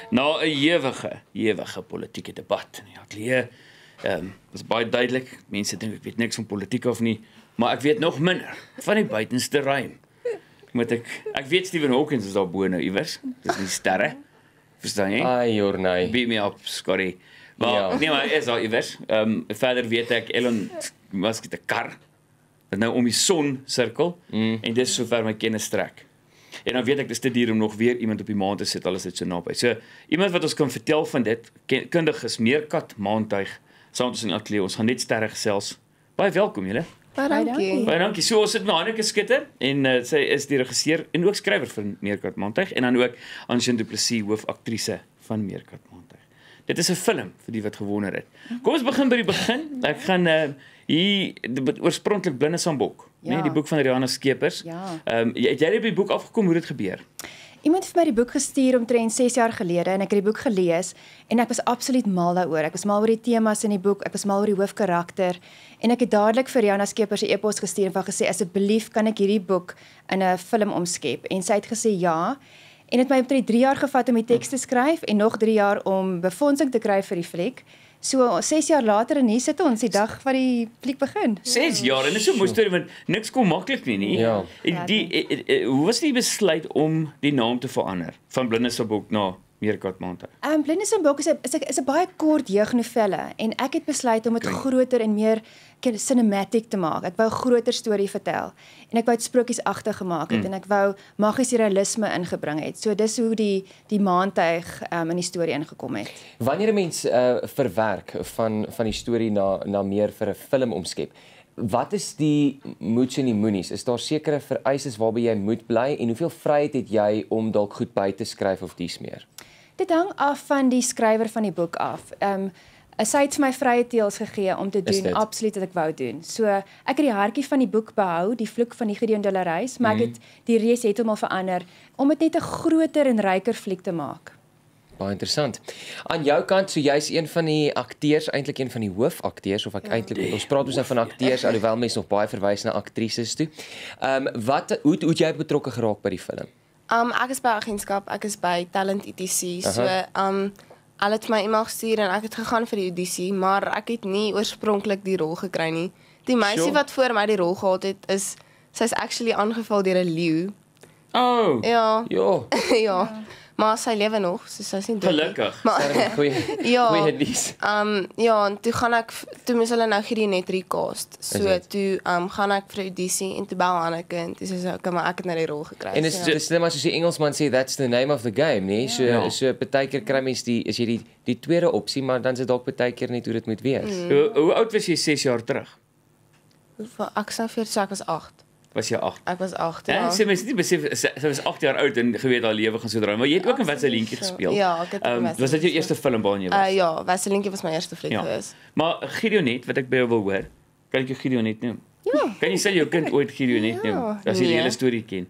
Na 'n ewige politieke debat in die ateljee, was baie duidelik, mense dink ek weet niks van politiek of nie, maar ek weet nog minder van die buitenste ruim. Ek weet Stephen Hawking is daar bo nou iewers, dis die sterre, verstaan jy? Ai, Jornay. Beat me up, Scotty. Maar nee, maar hy is daar iewers. Verder weet ek, Elon Musk het 'n kar, wat nou om die son sirkel, en dis sover my kennis strek. En dan weet ek, dis te duur om nog weer iemand op die maan te sit, al is dit so naby. So, iemand wat ons kan vertel van dit, kundig is Meerkat Maantuig, saam met ons in die ateljee, ons gaan net sterre gesels. Baie welkom julle. Baie dankie. Baie dankie. So, ons sit met Hanneke Skutter, en sy is die regisseur, en ook skrywer van Meerkat Maantuig, en dan ook Anshin Du Plessis, hoofaktrise van Meerkat Maantuig. Dit is 'n film, vir die wat gewonder het. Kom ons begin by die begin. Ek gaan hier, oorspronklik Blinde Sambok, nee, die boek van Rihanna Skeepers. Ja. Het jy die boek afgekom, hoe dit gebeur? Iemand het vir my die boek gestuur omtrent 6 jaar gelede en ek het die boek gelees en ek was absoluut mal daaroor. Ek was mal oor die temas in die boek, ek was mal oor die hoofkarakter en ek het dadelik vir Rihanna Skeepers 'n e-pos gestuur en gesê asseblief kan ek hierdie boek in 'n film omskep en sy het gesê ja. En dit het my omtrent 3 jaar gevat om die teks te skryf en nog 3 jaar om befondsing te kry vir die fliek. So 6 jaar later en hier sit ons die dag van die fliek begin. 6 jaar, en dit is so 'n mooi storie, want niks kom maklik nie. Ja. Hoe was die besluit om die naam te verander van Blinde Sambok na Meerkat Maantuig? Blinde Sambok is 'n baie kort jeugnovelle en ek het besluit om dit groter en meer cinematic te maak. Ek wou 'n groter storie vertel en ek wou dit sprokiesagtig gemaak het en ek wou magiese realisme ingebring het. So dis hoe die maantuig in die storie ingekom het. Wanneer 'n mens verwerk van die storie na meer vir 'n film omskep, wat is die moets en die moenies? Is daar sekere vereistes waarby jy moet bly en hoeveel vryheid het jy om dalk goed by te skryf of dies meer? Dit hang af van die skrywer van die boek af. Sy het vir my vrye teels gegee om te doen absoluut wat ek wou doen. So ek het die hartjie van die boek behou, die vloek van die Gideon de la Reis, maar ek het die reis heeltemal verander om dit net 'n groter en ryker fliek te maak. Baie interessant. Aan jou kant, so jy's een van die akteurs, eintlik een van die hoofakteurs of ek eintlik ons praat ons nou van akteurs alhoewel mense nog baie verwys na aktrises toe. Hoe het jy betrokke geraak by die film? Ek is by agentskap, ek is by Talent ETC. So hulle het my e-mail gestuur en ek het gegaan vir die audisie, maar ek het nie oorspronklik die rol gekry nie. Die meisie wat voor my die rol gehad het, sy's actually aangeval deur 'n leeu. Oh. Ja. Ja. Ja. Maar sy lewe nog, so sy's nie dood nie. Gelukkig. Goeie nuus. Ja, en toe moes hulle nou Gideon net recast. So toe gaan ek vir audisie en toe bel Hanneke en toe sê sy, okay, maar ek het nou die rol gekry. En dis net maar soos die Engelsman sê, that's the name of the game, nee? So partykeer kry mens is jy die tweede opsie, maar dan is dit dalk partykeer net hoe dit moet wees. Hoe oud was jy 6 jaar terug? Ek sou vir ek was 8. Was jy 8? Ek was 8, ja. En sê mens nie besef, sy was 8 jaar oud en geweet haar lewe gaan so draai, maar jy het ook in Vasselientjie gespeel. Ja, ek het was dit jou eerste film waarin jy was? Ja, Vasselientjie was my eerste fliek gewees. Maar Gideonet, wat ek by jou wil hoor, kan ek jou Gideonet noem? Ja. Kan jy sê jou kind ooit Gideonet noem? As jy die hele storie ken.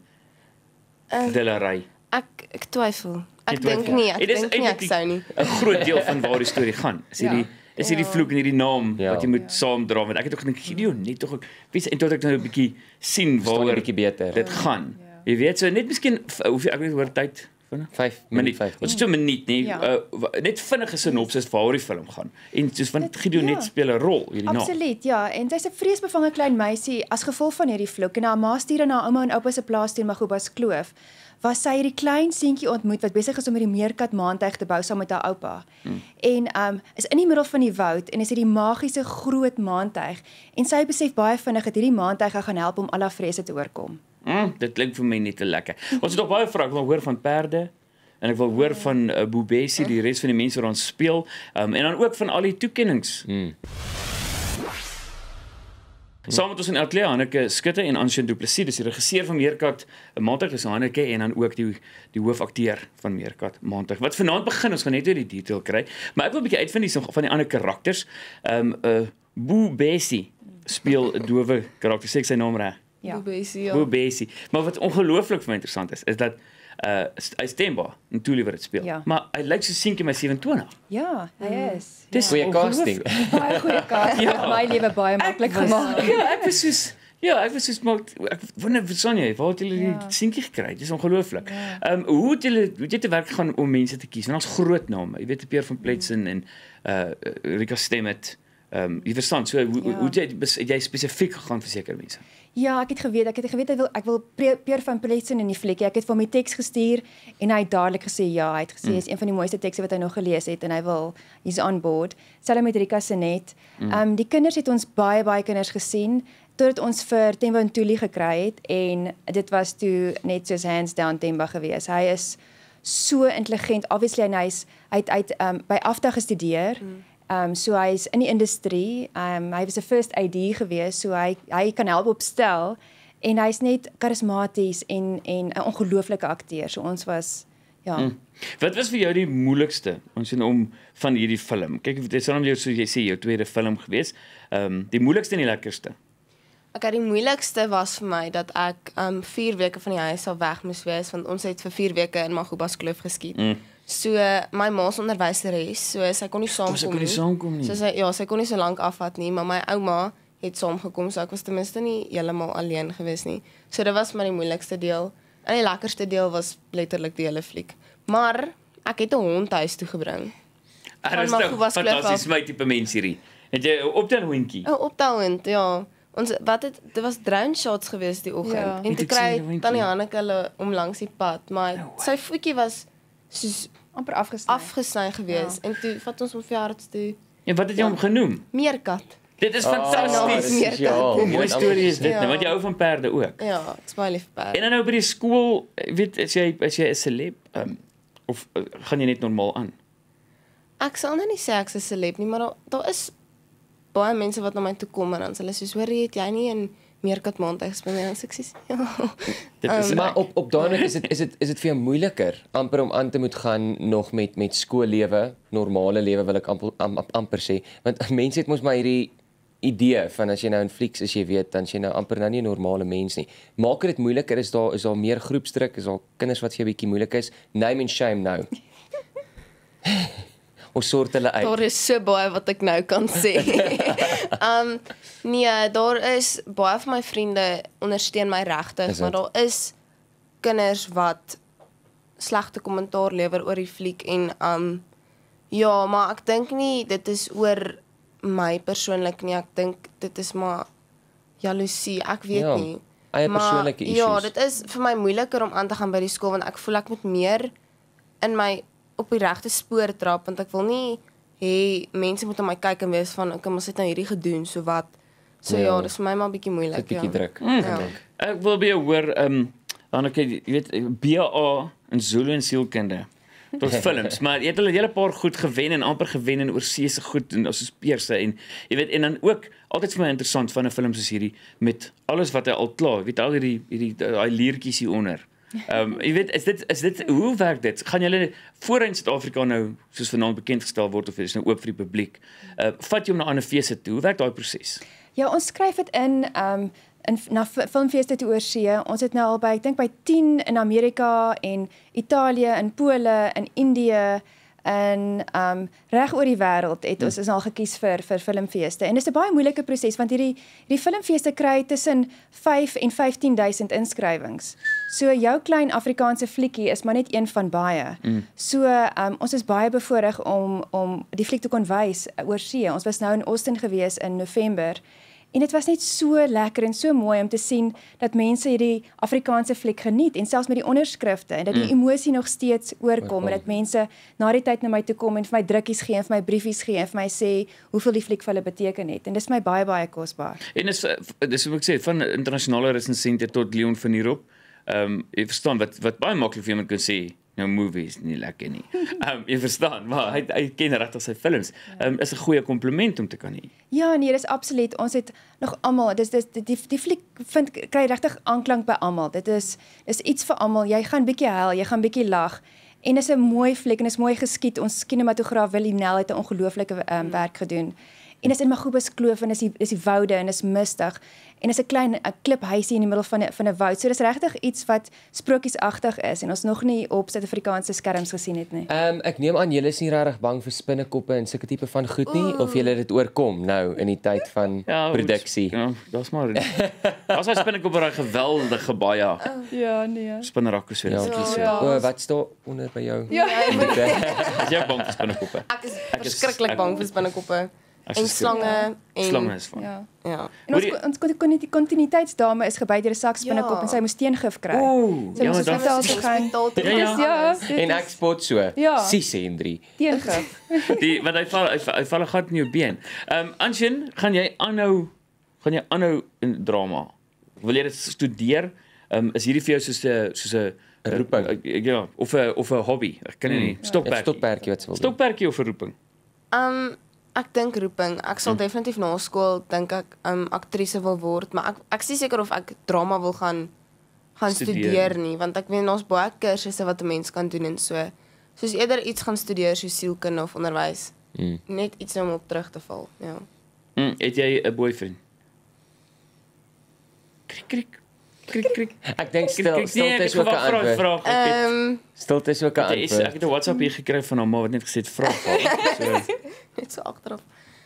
Delary. Ek twyfel. Ek dink nie, ek sou nie. 'n groot deel van waar die storie gaan. Is hierdie vloek en hierdie naam wat jy moet saamdra, want ek het ook gedink Gideonet tog en tot ek nou 'n bietjie sien waaroor 'n bietjie beter dit gaan. Jy weet, so net miskien hoeveel ek weet oor tyd 5 minute. Ons het 'n minuut nie. Net vinnige sinopsis waaroor die film gaan. En soos want Gideonet speel 'n rol hierdie naam. Absoluut, ja. En sy's 'n vreesbevange klein meisie as gevolg van hierdie vloek en haar ma stuur na haar ouma en oupa se plaas teen Magubas Kloof. Was sy hierdie klein seentjie ontmoet wat besig is om hierdie Meerkat Maantuig te bou saam met haar oupa. En is in die middel van die woud en is hierdie magiese groot maantuig en sy besef baie vinnig dat hierdie maantuig gaan help om al haar vrese te oorkom. Dit klink vir my net te lekker. Ons het nog baie vrae, ek wil hoor van perde en ek wil hoor van Boebessie, die res van die mense wat ons speel, en dan ook van al die toekennings. Saam met ons in ateljee Hanneke Skutter en Anshin Du Plessis, dis die regisseur van Meerkat Maantuig, is Hanneke, en dan ook die hoofakteur van Meerkat Maantuig. Wat vanaand begin, ons gaan net oor die detail kry, maar ek wil 'n bietjie uitvind van die ander karakters. Boebessie speel 'n dowe karakter, sê ek sy naam reg? Ja. Boebessie. Maar wat ongelooflik vir my interessant is dat hy stembaar in Tuli wat dit speel. Ja. Maar hy lyk so seentjie my 27. Ja, hy is. Dis goeie casting. Baie goeie casting. My lewe baie maklik gemaak. Ja, ek was soos Ja, ek was soos maar ek wonder verstaan jy, waar het julle die seentjie gekry? Dis ongelooflik. Hoe het jy te werk gegaan om mense te kies? Want ons groot name, jy weet Pierre van Pletsen en Rika Stemmet. Jy verstaan, so hoe het jy spesifiek gegaan vir sekere mense? Ja, ek het geweet ek wil Pierre van Pletsen in die fliek. Ek het vir hom die teks gestuur en hy het dadelik gesê ja, hy het gesê is een van die mooiste tekste wat hy nog gelees het en he's on board. Selfs met Rika Senet. Die kinders het ons baie kinders gesien totdat ons vir Themba Ntuli gekry het en dit was toe net soos hands down Themba gewees. Hy is so intelligent, obviously en hy het by AFDA gestudeer. So hy is in die industrie, hy was 'n first AD gewees, so hy kan help opstel en hy's net karismaties en 'n ongelooflike akteur. So ons was Wat was vir jou die moeilikste om van hierdie film? Kyk, dit is dan jou soos jy sê jou tweede film gewees. Die moeilikste en die lekkerste. Okay, die moeilikste was vir my dat ek 4 weke van die huis af weg moes wees want ons het vir 4 weke in Magubas Kloof geskiet. So my ma's onderwyseres, so sy kon nie saamkom nie. So sy kon nie so lank afvat nie, maar my ouma het saamgekom, so ek was ten minste nie heeltemal alleen gewees nie. So dit was maar die moeilikste deel. En die lekkerste deel was letterlik die hele fliek. Maar ek het 'n hond huis toe gebring. Dis nou fantasties, my tipe mens hierdie. Het jy 'n optelhondjie? 'n optelhond, ja. Dit was drone shots geweest die oggend. En toe kry Tannie Hanneke hulle om langs die pad, maar sy voetjie was soos amper afgesny geweest en toe vat ons hom veearts toe. En wat het jy hom genoem? Meerkat. Dit is fantasties. Mooi storie is dit, want jy hou van perde ook. Ja, ek is baie lief vir perde. En dan nou by die skool, weet as jy 'n celeb of gaan jy net normaal aan? Ek sal nou nie sê ek's 'n celeb nie, maar daar is baie mense wat na my toe kom en dan hulle sê, "Hoor, het jy nie 'n meerkat maand gespeel nie?" En suksies. Ja. Dit is maar op daardie is dit vir jou moeiliker amper om aan te moet gaan nog met skoollewe, normale lewe wil ek amper sê, want mense het mos maar hierdie idee van as jy nou in flieks as jy weet dan jy nou amper nou nie 'n normale mens nie. Maak dit moeiliker, is daar meer groepsdruk, is daar kinders wat vir jou bietjie moeilik is? Name and shame nou. Ons sort hulle uit. Daar is so baie wat ek nou kan sê. Nee, daar is baie van my vriende ondersteun my regtig, maar daar is kinders wat slegte kommentaar lewer oor die fliek en ja, maar ek dink nie dit is oor my persoonlik nie. Ek dink dit is maar jaloesie, ek weet nie. Eie persoonlike issues. Ja, dit is vir my moeiliker om aan te gaan by die skool want ek voel ek moet meer in my op die regte spoor trap want ek wil nie hê mense moet na my kyk en wees van ek het nou hierdie gedoen, so wat. So ja, dis vir my maar 'n bietjie moeilik. 'n bietjie druk. Ek wil by jou hoor Anneke, jy weet BA in Zulu en sielkunde. Tot films, maar jy het hulle 'n paar goed gewen en amper gewen in oorsese goed en soos Peerse en jy weet en dan ook altyd vir my interessant van 'n film soos hierdie met alles wat hy al klaar, weet al hierdie daai liertjies hier onder. Jy weet is dit hoe werk dit? Gaan julle voor in Suid-Afrika nou soos vanaand bekend gestel word of is nou oop vir die publiek? Vat jy hom na ander feeste toe? Hoe werk daai proses? Ja, ons skryf dit in na filmfeeste te oorsee. Ons het nou al by ek dink by 10 in Amerika en Italië en Pole en Indië en reg oor die wêreld het ons is al gekies vir filmfeeste. En dis 'n baie moeilike proses want hierdie filmfeeste kry tussen 5 en 15000 inskrywings. So jou klein Afrikaanse fliekkie is maar net een van baie. So ons is baie bevoorreg om die fliek te kon wys oor see. Ons was nou in Austin gewees in November. En dit was net so lekker en so mooi om te sien dat mense hierdie Afrikaanse fliek geniet en selfs met die onderskrifte en dat die emosie nog steeds oorkom en dat mense na die tyd na my toe kom en vir my drukkies gee en vir my briefies gee en vir my sê hoeveel die fliek vir hulle beteken het en dis my baie kosbaar. En dis hoe ek sê van internasionale resensente tot Leon van der Rop. Jy verstaan wat baie maklik vir iemand kan sê nou movies nie lekker nie. Jy verstaan, maar hy ken regtig sy films. Is 'n goeie kompliment om te kan hê. Ja, nee, dis absoluut. Ons het nog almal, die fliek kry regtig aanklank by almal. Dit is iets vir almal. Jy gaan bietjie huil, jy gaan bietjie lag. En dis 'n mooi fliek en is mooi geskied. Ons kinematograaf Willie Nel het 'n ongelooflike werk gedoen. En is in Magubus Kloof en is die woude en is mistig. En is 'n klein kliphuisie in die middel van 'n woud. So dis regtig iets wat sprokiesagtig is en ons nog nie op Suid-Afrikaanse skerms gesien het nie. Ek neem aan julle is nie regtig bang vir spinnekoppe en sulke tipe van goed nie of julle dit oorkom nou in die tyd van produksie. Ja, daar's maar. Daar's hy spinnekop oor 'n geweldige baie Ja, nee. spinnerakke so. O, wat staan onder by jou? Ja. Is jy bang vir spinnekoppe? Ek is verskriklik bang vir spinnekoppe en slange en Slange is van. Ja. ja. En ons kontinuïteitsdame is gebyt deur 'n sakspinnekop en sy moes teengif kry. ja, Sy moes maar hospitaal toe gaan. Ja. En ek spot so. Ja. 6 en 3. Teengif. Want hy val 'n gat in jou been. Anshin, gaan jy aanhou in drama? Wil jy dit studeer? Is hierdie vir jou soos 'n roeping? Ja, of 'n hobby. Ek kan nie Stokperdjie wat sou wil. Stokperdjie of 'n roeping? Ek dink roeping. Ek sal definitief na skool dink ek aktrise wil word, maar ek is nie seker of ek drama wil gaan studeer nie, want ek weet ons baie kursusse wat 'n mens kan doen en soos eerder iets gaan studeer soos sielkunde of onderwys. Net iets om op terug te val, ja. Het jy 'n boyfriend? Krik. Ek dink stilte is ook 'n antwoord. Stilte is ook 'n antwoord. Ek het 'n WhatsApp hier gekry van hom wat net gesê het vra haar. Net so agterop.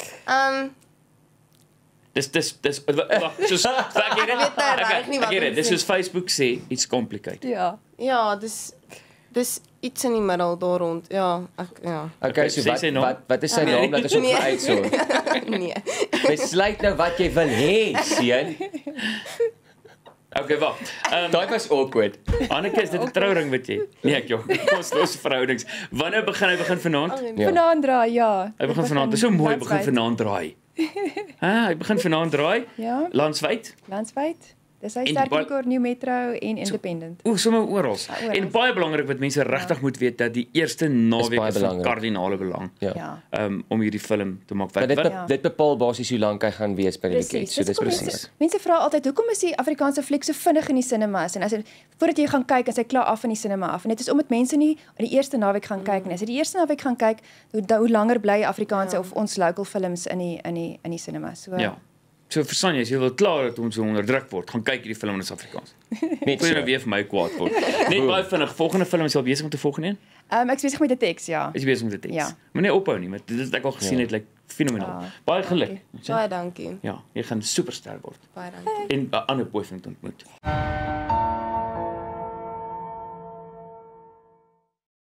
Dis soos ek weet nie wat om dis sê. soos Facebook sê, it's complicated. Ja. Ja, dis iets in die middel daar rond. Ja, Okay, so sê sy naam? wat is sy naam dat ons ook Nee. uitsorg? Nee. Besluit nou wat jy wil hê, seun. Okay, wag. Daai was awkward. Anneke, is dit 'n trouring wat jy? Nee, ek kom ons los verhoudings. Wanneer begin hy vanaand? Ja. Vanaand draai, ja. Hy begin vanaand. Dis so mooi begin landwyd. vanaand draai. Hy begin vanaand draai. Ja, Landwyd. landwyd. Dis hy En sterk baie- rekord New Metro en Independent. Sommer oral. oral. En baie belangrik wat mense regtig moet weet dat die eerste naweek baie is van belangrik. kardinale belang. Ja. Om hierdie film te maak. Maar Ja. dit bepaal basies hoe lank hy gaan wees by die weekend. So dis hoekom presies. Mense vra altyd hoekom is die Afrikaanse fliek so vinnig in die sinemas en as jy voordat jy gaan kyk as hy klaar af in die sinema af en dit is omdat mense nie in die eerste naweek gaan kyk nie. As jy die eerste naweek gaan kyk, hoe langer bly Afrikaanse of ons local films in die sinema. So Ja. So verstaan jy, as jy wil klaar dat ons so onderdruk word, gaan kyk hierdie film in Afrikaans. Net Voor jy nou so. weer vir my kwaad word. Net baie vinnig, volgende film is al besig met die volgende een? ek is besig met die teks, ja. Is jy besig met die teks? Ja. Maar nee, ophou nie, want dit het ek al gesien het, like fenomenaal. Ja, Baie geluk. Baie dankie. Ja, jy gaan superster word Baie dankie. en 'n ander boyfriend ontmoet.